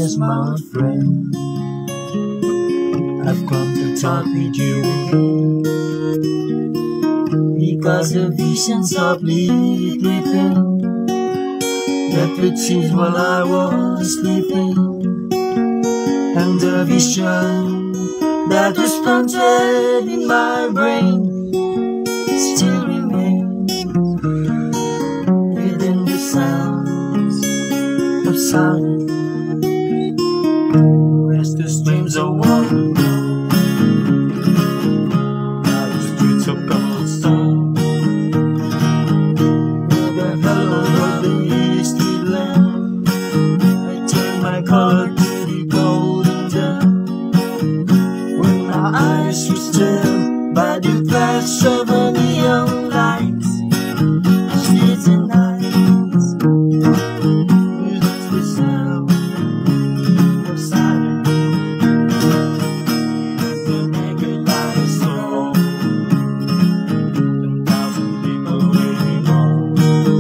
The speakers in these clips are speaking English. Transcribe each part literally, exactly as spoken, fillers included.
as my friend. I've come to talk with you because the vision softly creeping that would cease while I was sleeping, and the vision that was planted in my brain still remains within the sounds of silence. Restless dreams of water by the streets of cobblestone, with the hello of the street lamp. I turn my color to the golden dawn, when my eyes were disturbed by the flash of a neon light. Streets and nights with the sound of silence. The naked light is so, ten thousand people waiting on.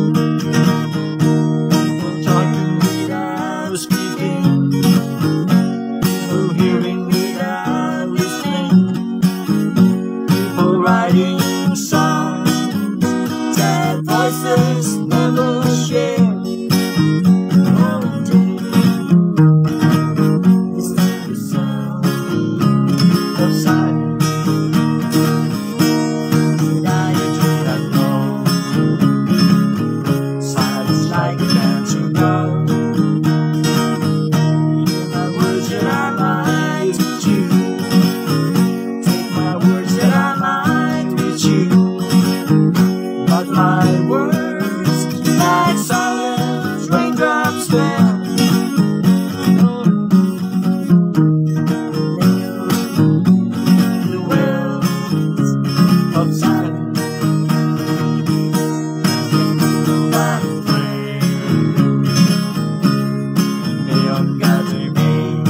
People talking without speaking, people hearing without listening, people writing songs that voices never share. One day, it's the sound of silence that I do not know. Silence like a dancing girl. Hear my words that I might reach you. Take my words that I might reach you. But my words, like silence, raindrops fell. In the wells of silence, by the flame, neon gathering me,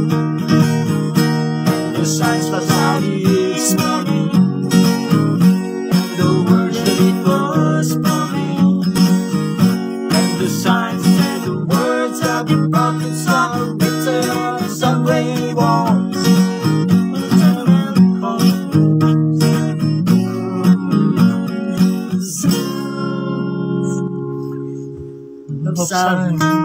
and the signs flash out each morning, and the words that it was for me, and the signs said the words have been broken, some written on some gray walls, and cold sounds of silence.